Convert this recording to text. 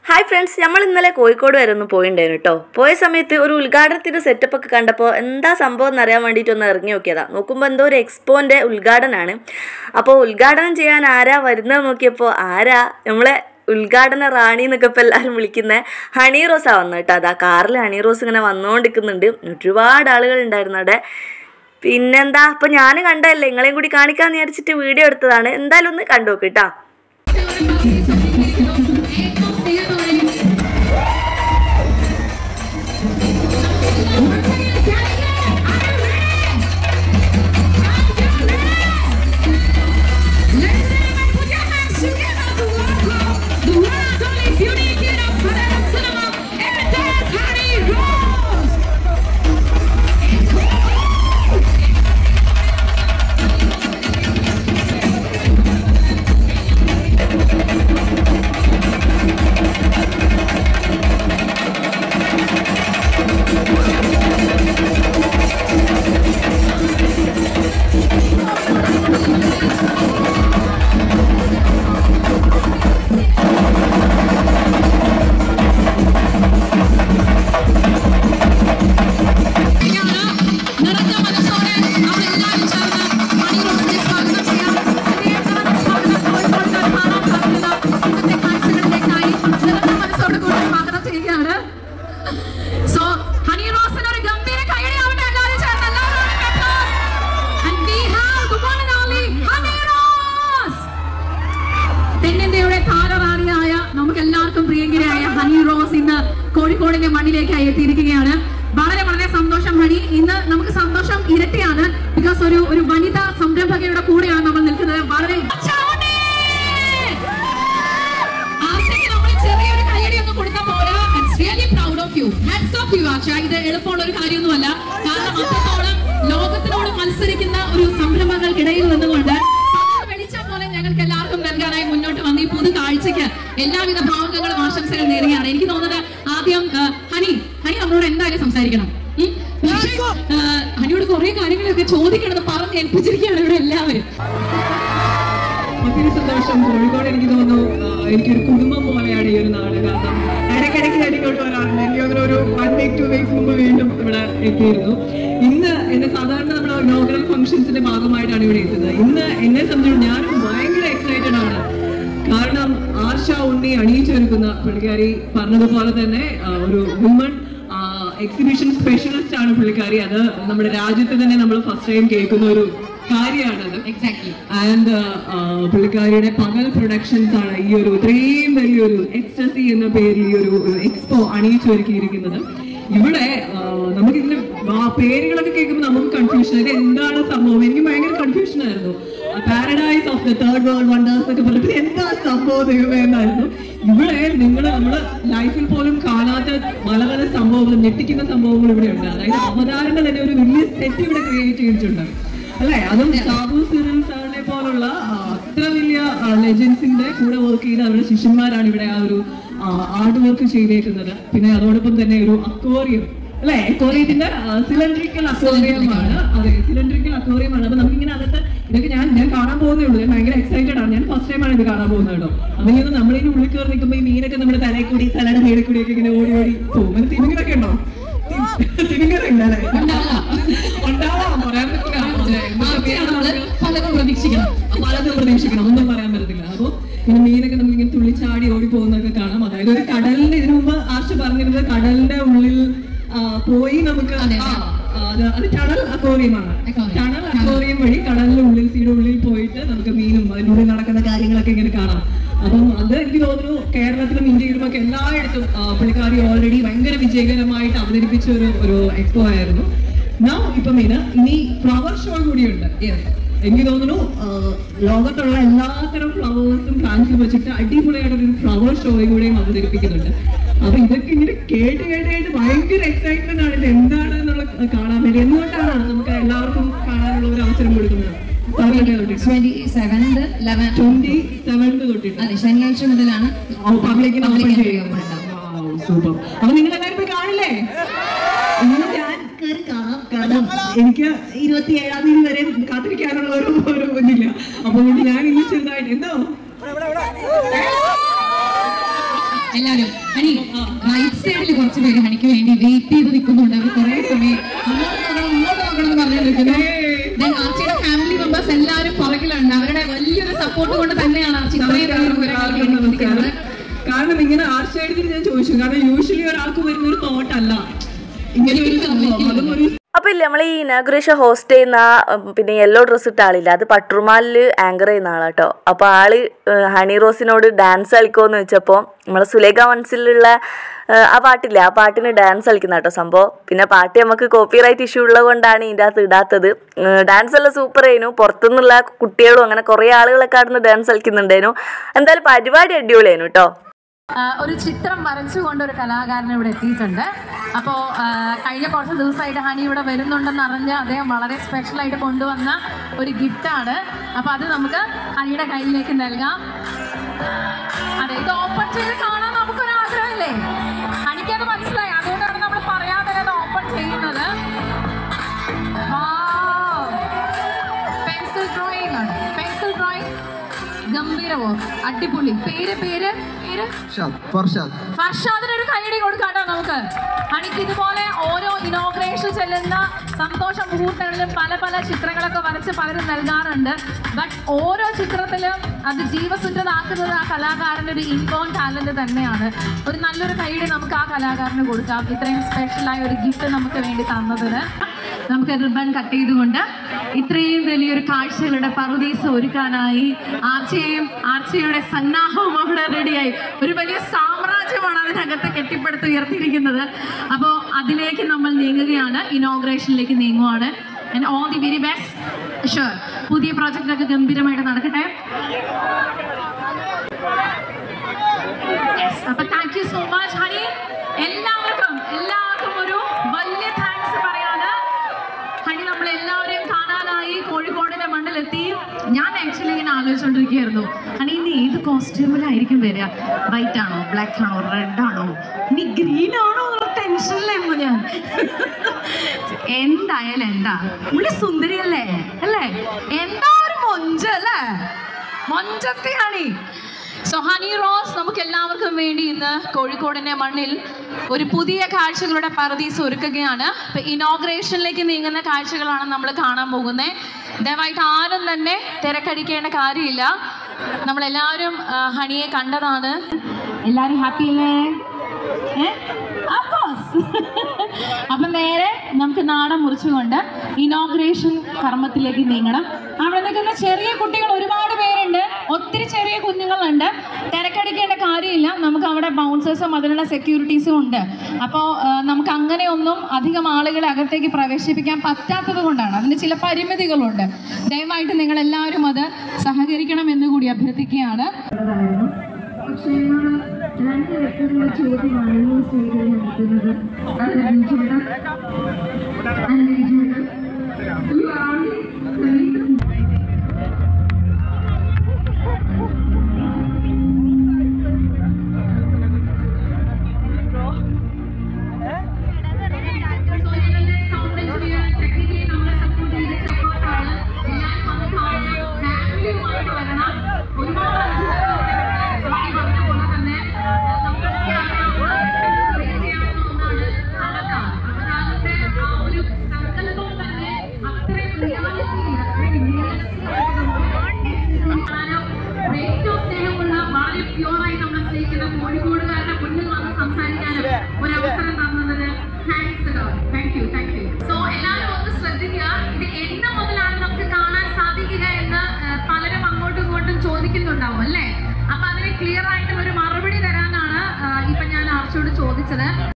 Hi friends, നമ്മൾ ഇന്നലെ കോഴിക്കോട് വരെ ഒന്ന് പോയിണ്ടായിരുന്നു കേട്ടോ. പോയ സമയത്ത് ഒരു ഉദ്ഘാടനത്തിൻ്റെ സെറ്റപ്പൊക്കെ കണ്ടപ്പോൾ എന്താ സംഭവം എന്നറിയാൻ വേണ്ടിയിട്ടൊന്ന് ഇറങ്ങി നോക്കിയതാണ്. നോക്കുമ്പോൾ എന്തോ ഒരു എക്സ്പോൻ്റെ ഉദ്ഘാടനമാണ്. അപ്പോൾ ഉദ്ഘാടനം ചെയ്യാൻ ആരാ വരുന്നത് നോക്കിയപ്പോൾ നമ്മളെ ഉദ്ഘാടന റാണി എന്നൊക്കെ ഇപ്പോൾ എല്ലാവരും വിളിക്കുന്ന ഹണി റോസാണ് വന്നത് കേട്ടോ. അതാ കാറിൽ ഹണി റോസ് ഇങ്ങനെ വന്നുകൊണ്ടിരിക്കുന്നുണ്ട്. ഒരുപാട് ആളുകൾ ഉണ്ടായിരുന്നു അവിടെ. പിന്നെന്താ, അപ്പോൾ ഞാൻ കണ്ടതല്ലേ, നിങ്ങളെയും കൂടി കാണിക്കാമെന്ന് വിചാരിച്ചിട്ട് വീഡിയോ എടുത്തതാണ്. എന്തായാലും ഒന്ന് കണ്ടു നോക്ക് കേട്ടോ. പ്രിയങ്കരിയായ ഹണി റോസ് ഇന്ന് കോഴിക്കോടിന്റെ മണ്ണിലേക്കായി എത്തിയിരിക്കുകയാണ്. വളരെ വളരെ സന്തോഷം ഹണി. ഇന്ന് നമുക്ക് സന്തോഷം ഇരട്ടിയാണ്. ബിക്കോസ് ഒരു വനിതാ സംരംഭകയുടെ കൂടെയാണ് നമ്മൾ നിൽക്കുന്നത്. വളരെ ചെറിയൊരു കയ്യടി ഒന്ന് കൊടുത്താൽ പോരാ. Really proud of you. Hats off you ആക്ഷ. ഇത് എളുപ്പമുള്ള ഒരു കാര്യമൊന്നുമല്ല. കാരണം അത്രത്തോളം ലോകത്തിനോട് മത്സരിക്കുന്ന ഒരു സംരംഭങ്ങൾക്കിടയിൽ നിന്നുകൊണ്ട് ഞങ്ങൾക്ക് എല്ലാവർക്കും നൽകാനായി മുന്നോട്ട് വന്ന് ഈ പുതു കാഴ്ചയ്ക്ക് എല്ലാവിധ ഭാവുകങ്ങളും ആശംസകൾ നേരുകയാണ്. എനിക്ക് തോന്നുന്നത് ആദ്യം ഹണി നമ്മളോട് എന്തായാലും സംസാരിക്കണം. ഹണിയോട് കുറെ കാര്യങ്ങളൊക്കെ ചോദിക്കണമെന്ന് പറഞ്ഞ് ഏൽപ്പിച്ചിരിക്കുകയാണ് ഇവിടെ എല്ലാവരും. ഒത്തിരി സന്തോഷം. കോഴിക്കോട് എനിക്ക് തോന്നുന്നു എനിക്കൊരു കുടുംബം പോലെയാണ് ഈ ഒരു നാട്. കാരണം ഇടയ്ക്കിടയ്ക്ക് ഇങ്ങോട്ട് വരാറുണ്ട്. എനിക്ക് തോന്നുന്നു ഒരു 1 week 2 weeks മുമ്പ് വീണ്ടും ഇവിടെ എത്തിയിരുന്നു. ഇന്ന് എന്നെ സാധാരണ നമ്മുടെ ഇനോഗ്രൽ ഫംഗ്ഷൻസിന്റെ ഭാഗമായിട്ടാണ് ഇവിടെ എത്തുന്നത്. ഇന്ന് എന്നെ സംബന്ധിച്ച് ഞാനും ഭയങ്കര എക്സൈറ്റഡ് ആണ്. കാരണം ആർഷ ഉണ്ണി അണിയിച്ചൊരുക്കുന്ന പുള്ളിക്കാരി പറഞ്ഞതുപോലെ തന്നെ ഒരു വുമൺ എക്സിബിഷൻ സ്പെഷ്യലിസ്റ്റ് ആണ് പുള്ളിക്കാരി. അത് നമ്മുടെ രാജ്യത്ത് തന്നെ നമ്മൾ ഫസ്റ്റ് ടൈം കേൾക്കുന്ന ഒരു കാര്യമാണത്. എക്സാക്ട്ലി. ആൻഡ് പുള്ളിക്കാരിയുടെ പകൽ പ്രൊഡക്ഷൻസ് ആണ് ഈ ഒരു ഇത്രയും വലിയൊരു എക്സ്റ്റസി എന്ന പേരിൽ ഈ ഒരു എക്സ്പോ അണിയിച്ചൊരുക്കിയിരിക്കുന്നത്. ഇവിടെ നമുക്കിതിന്റെ പേരുകളൊക്കെ കേൾക്കുമ്പോൾ നമുക്ക് കൺഫ്യൂഷൻ. ഇത് എന്താണ് സംഭവം? എനിക്ക് ഭയങ്കര കൺഫ്യൂഷൻ ആയിരുന്നു. Paradise of the third world wonders ഒക്കെ പറഞ്ഞിട്ട് എന്താ സംഭവം ദൈവമേ എന്നായിരുന്നു. ഇവിടെ നമ്മള് ലൈഫിൽ പോലും കാണാത്ത പല പല സംഭവങ്ങൾ, ഞെട്ടിക്കുന്ന സംഭവങ്ങൾ ഇവിടെ ഉണ്ട്. അതായത് അവതാരന്റെ തന്നെ ഒരു വലിയ സെറ്റ് ഇവിടെ ക്രിയേറ്റ് ചെയ്തിട്ടുണ്ട് അല്ലെ. അതും സാബു സിറിൽ സാറിനെ പോലുള്ള അത്ര വലിയ ലെജൻസിന്റെ കൂടെ വർക്ക് ചെയ്ത അവരുടെ ശിഷ്യന്മാരാണ് ഇവിടെ ആ ഒരു ആർട്ട് വർക്ക് ചെയ്തേക്കുന്നത്. പിന്നെ അതോടൊപ്പം തന്നെ ഒരു അക്വേറിയം അല്ലെ, അക്വേറിയത്തിന്റെ സിലിണ്ടറിക്കൽ അക്വേറിയമാണ്. അതെ, സിലിണ്ടറിക്കൽ അക്വേറിയമാണ്. അപ്പൊ നമുക്കിങ്ങനെ അകത്ത് ഇതൊക്കെ ഞാൻ കാണാൻ പോകുന്നേ ഉള്ളൂ. ഞാൻ ഭയങ്കര എക്സൈറ്റഡ് ആണ്. ഞാൻ ഫസ്റ്റ് ടൈമാണ് ഇത് കാണാൻ പോകുന്നത് കേട്ടോ. അതിന് നമ്മളിനി ഉള്ളിൽ കയറി നിൽക്കുമ്പോൾ ഈ മീനൊക്കെ നമ്മുടെ തലയിൽ കൂടി തലയുടെ മേളിൽ കൂടിയൊക്കെ ഇങ്ങനെ ഓടി ഓടി പോകും. അങ്ങനെ തിമിങ്ങനൊക്കെ ഉണ്ടോ? തിമിങ്ങറുണ്ടല്ലേ? ഉണ്ടാവാം, പറയാൻ പറ്റില്ല. പലതും പ്രതീക്ഷിക്കണം, ഒന്നും പറയാൻ പറ്റത്തില്ല. അപ്പൊ പിന്നെ മീനൊക്കെ നമുക്ക് ഇങ്ങനെ തുള്ളിച്ചാടി ഓടി പോകുന്നതൊക്കെ കാണാം. അതായത് ഒരു കടലിന്റെ, ഇതിനു മുമ്പ് ആർഷ പറഞ്ഞിരുന്നത് കടലിന്റെ ഉള്ളിൽ പോയി നമുക്ക് അത് ടണൽ അക്വേറിയമാണ്. ടണൽ അക്വേറിയം വഴി കടലിന്റെ ഉള്ളിൽ സീയുടെ ഉള്ളിൽ പോയിട്ട് നമുക്ക് മീനും അതിനുള്ളിൽ നടക്കുന്ന കാര്യങ്ങളൊക്കെ ഇങ്ങനെ കാണാം. അപ്പം അത് എനിക്ക് തോന്നുന്നു കേരളത്തിലും ഇന്ത്യയിലും ഒക്കെ എല്ലായിടത്തും പുള്ളിക്കാരി ഓൾറെഡി ഭയങ്കര വിജയകരമായിട്ട് അവതരിപ്പിച്ച ഒരു എക്സ്പോ ആയിരുന്നു. ഇപ്പം ഇനി ഫ്ലവർ ഷോ കൂടിയുണ്ട്. എനിക്ക് തോന്നുന്നു ലോകത്തുള്ള എല്ലാത്തരം ഫ്ലവേഴ്സും ഫ്രാൻസിൽ വെച്ചിട്ട് അടിപൊളിയായിട്ടൊരു ഫ്ലവർ ഷോയും കൂടെയും അവതരിപ്പിക്കുന്നുണ്ട്. അപ്പൊ ഇതൊക്കെ ഇങ്ങനെ കേട്ട് ഭയങ്കര എക്സൈറ്റ്മെന്റ് ആണ്. ഇത് എന്താണ് എന്നുള്ള കാണാൻ വേണ്ടി. എന്തുകൊണ്ടാണ് നമുക്ക് എല്ലാവർക്കും കാണാനുള്ള ഒരു അവസരം കൊടുക്കുന്നത്? 27th തൊട്ടിട്ട് ശനിയാഴ്ച മുതലാണ് പബ്ലിക്കിന് ഓപ്പൺ ചെയ്യുന്നത്. സൂപ്പർ. അപ്പൊ നിങ്ങൾ എല്ലാവരും പോയി കാണില്ലേ? ഇന്ന് ഞാൻ കയറി കാണാം. കാരണം എനിക്ക് 27-ാം തീയതി വരെ കാത്തിരിക്കാനുള്ള ഒരു ഇതില്ല. അപ്പൊ ഞാൻ ഇന്ന് ചെറുതായിട്ട് എന്തോ എല്ലാരും ഹണി റൈറ്റ് സൈഡിൽ കുറച്ച് പേര് ഹണിക്ക് വേണ്ടി വെയിറ്റ് ചെയ്ത് നിൽക്കുന്നുണ്ട്. അവർ കുറെ സമയം അങ്ങോട്ട് നോക്കണം എന്ന് പറഞ്ഞിരിക്കുന്നു. ആർച്ചിയുടെ ഫാമിലി മെമ്പേഴ്സ് എല്ലാവരും പുറകിലുണ്ട്. അവരുടെ വലിയൊരു സപ്പോർട്ട് കൊണ്ട് തന്നെയാണ് ആർച്ചി ഇത്രയും. കാരണം ഇങ്ങനെ ആർച്ച് ആയിട്ട് ഞാൻ ചോദിച്ചു, കാരണം യൂഷ്വലി ഒരാൾക്ക് വരുന്ന ഒരു തോട്ടല്ല ഇങ്ങനെ ഒരു സംഭവം. അതും ഒരു അപ്പോൾ ഇല്ല, നമ്മൾ ഈ ഇനാഗുറേഷൻ ഹോസ്റ്റ് ചെയ്യുന്ന പിന്നെ യെല്ലോ ഡ്രസ്സ് ഇട്ട ആളില്ല, അത് പട്രുമാലിൽ ആങ്കർ ചെയ്യുന്ന ആളാട്ടോ. അപ്പോൾ ആള് ഹണി റോസിനോട് ഡാൻസ് കളിക്കുമെന്ന് വെച്ചപ്പോൾ നമ്മളെ സുലേഖ മനസ്സിലുള്ള ആ പാട്ടില്ല, ആ പാട്ടിന് ഡാൻസ് കളിക്കുന്ന കേട്ടോ സംഭവം. പിന്നെ പാട്ട് നമുക്ക് കോപ്പിറൈറ്റ് ഇഷ്യൂ ഉള്ളത് കൊണ്ടാണ് ഇതിൻ്റെ അകത്ത് ഇടാത്തത്. ഡാൻസ് എല്ലാം സൂപ്പർ ആയിരുന്നു. പുറത്തുനിന്നുള്ള കുട്ടികളും അങ്ങനെ കുറേ ആളുകളൊക്കെ അവിടുന്ന് ഡാൻസ് കളിക്കുന്നുണ്ടായിരുന്നു. എന്തായാലും പരിപാടി അടിപൊളിയായിരുന്നു കേട്ടോ. ഒരു ചിത്രം വരച്ചുകൊണ്ട് ഒരു കലാകാരൻ ഇവിടെ എത്തിയിട്ടുണ്ട്. അപ്പോൾ കഴിഞ്ഞ കുറച്ച് ദിവസമായിട്ട് ഹണി ഇവിടെ വരുന്നുണ്ടെന്ന് അറിഞ്ഞ് അദ്ദേഹം വളരെ സ്പെഷ്യലായിട്ട് കൊണ്ടുവന്ന ഒരു ഗിഫ്റ്റാണ്. അപ്പോൾ അത് നമുക്ക് ഹണിയുടെ കയ്യിലേക്ക് നൽകാം. അതെ, ഇത് ഓപ്പൺ ചെയ്ത് കാണാൻ നമുക്കൊരാഗ്രഹമില്ലേ? ഹണിക്കത് മനസ്സിലായി, അതുകൊണ്ടാണ് നമ്മൾ പറയാതെ അത് ഓപ്പൺ ചെയ്യുന്നത്. പെൻസിൽ ഡ്രോയിങ് ആണ്, പെൻസിൽ ഡ്രോയിങ് ഗംഭീരമോ, അടിപൊളി. പേര് പേര് പേര് ഫർഷാദിനൊരു കൈയടി കൊടുക്കാട്ടോ നമുക്ക്. ഹണിക്ക് ഇതുപോലെ ഓരോ ഇനോഗ്രേഷൻ ചെല്ലുന്ന സന്തോഷ മുഹൂർത്തങ്ങളിലും പല പല ചിത്രങ്ങളൊക്കെ വരച്ച് പലരും നൽകാറുണ്ട്. ബട്ട് ഓരോ ചിത്രത്തിലും അത് ജീവസുറ്റതാക്കുന്നത് ആ കലാകാരൻ്റെ ഒരു ഇൻബോൺ ടാലന്റ് തന്നെയാണ്. ഒരു നല്ലൊരു കൈയടി നമുക്ക് ആ കലാകാരന് കൊടുക്കാം, ഇത്രയും സ്പെഷ്യലായ ഒരു ഗിഫ്റ്റ് നമുക്ക് വേണ്ടി തന്നതിന്. നമുക്ക് റിബൺ കട്ട് ചെയ്തുകൊണ്ട് ഇത്രയും വലിയൊരു കാഴ്ചകളുടെ പറുദീസ ഒരുക്കാനായി ആർച്ചയുടെ സന്നാഹവും അവിടെ റെഡിയായി. ഒരു വലിയ സാമ്രാജ്യമാണ് അതിനകത്ത് കെട്ടിപ്പടുത്ത് ഉയർത്തിയിരിക്കുന്നത്. അപ്പോൾ അതിലേക്ക് നമ്മൾ നീങ്ങുകയാണ്, ഇനോഗ്രേഷനിലേക്ക് നീങ്ങുവാണ്. And all the very best. Sure പുതിയ പ്രോജക്റ്റൊക്കെ ഗംഭീരമായിട്ട് നടക്കട്ടെ. അപ്പോൾ thank you so much Honey. എല്ലാവർക്കും ഒരു വലിയ താങ്ക്സ് പറയാണ്. ഹണി നമ്മളെല്ലാവരെയും കാണാനായി കോഴിക്കോടിന്റെ മണ്ണിലെത്തി. ഞാൻ ആക്ച്വലി ഇങ്ങനെ ആലോചിച്ചുകൊണ്ടിരിക്കുകയായിരുന്നു, ഹണി ഇനി ഏത് കോസ്റ്റ്യൂമിലായിരിക്കും വരിക? വൈറ്റ് ആണോ, ബ്ലാക്ക് ആണോ, റെഡ് ആണോ, ഇനി ഗ്രീൻ ആണോ എന്നുള്ള ടെൻഷനിലായിരുന്നു ഞാൻ. എന്തായാലും എന്താ പുള്ളി സുന്ദരിയല്ലേ അല്ലേ? എന്താ ഒരു മൊഞ്ചല്ലേ, മൊഞ്ചത്തെ ഹണി. സോ ഹണി റോസ് നമുക്ക് എല്ലാവർക്കും വേണ്ടി ഇന്ന് കോഴിക്കോടിൻ്റെ മണ്ണിൽ ഒരു പുതിയ കാഴ്ചകളുടെ പറുദീസ ഒരുക്കുകയാണ്. ഇപ്പം ഇനോഗ്രേഷനിലേക്ക് നീങ്ങുന്ന കാഴ്ചകളാണ് നമ്മൾ കാണാൻ പോകുന്നത്. ദയവായിട്ട് ആരും തന്നെ തിരക്കടിക്കേണ്ട കാര്യമില്ല. നമ്മളെല്ലാവരും ഹണിയെ കണ്ടതാണ്. എല്ലാവരും ഹാപ്പി അല്ലേ? അപ്പം നേരെ നമുക്ക് നാടൻ മുറിച്ചുകൊണ്ട് ഇനോഗ്രേഷൻ കർമ്മത്തിലേക്ക് നീങ്ങണം. അവിടെ നിൽക്കുന്ന ചെറിയ കുട്ടികൾ ഒരുപാട് പേരുണ്ട്, ഒത്തിരി ചെറിയ കുഞ്ഞുങ്ങളുണ്ട്. തിരക്കടിക്കേണ്ട കാര്യമില്ല, നമുക്ക് അവിടെ ബൗൺസേഴ്സും അതിനുള്ള സെക്യൂരിറ്റീസും ഉണ്ട്. അപ്പോൾ നമുക്ക് അങ്ങനെയൊന്നും അധികം ആളുകളെ അകത്തേക്ക് പ്രവേശിപ്പിക്കാൻ പറ്റാത്തത് കൊണ്ടാണ്, അതിന് ചില പരിമിതികളുണ്ട്. ദയവായിട്ട് നിങ്ങളെല്ലാവരും അത് സഹകരിക്കണം എന്ന് കൂടി അഭ്യർത്ഥിക്കുകയാണ്. പക്ഷേ എന്നോട് രണ്ട് വ്യക്തികളുടെ ചോദ്യമാണ് ഈ സ്റ്റേജിൽ നടത്തുന്നത്. പ്യൂറായി നമ്മളെ സ്നേഹിക്കുന്ന കോഴിക്കോടുകാരുടെ മുന്നിൽ വന്ന് സംസാരിക്കാനും ഒരു അവസരം തന്നതിന് താങ്ക് യു. സോ എല്ലാവരും ഒന്ന് ശ്രദ്ധിക്കുക, ഇത് എന്ന് മുതലാണ് നമുക്ക് കാണാൻ സാധിക്കുക എന്ന് പലരും അങ്ങോട്ടും ഇങ്ങോട്ടും ചോദിക്കുന്നുണ്ടാവും അല്ലേ? അപ്പൊ അതിന് ക്ലിയർ ആയിട്ടുള്ള ഒരു മറുപടി തരാനാണ് ഇപ്പൊ ഞാൻ ആർച്ചോട് ചോദിച്ചത്.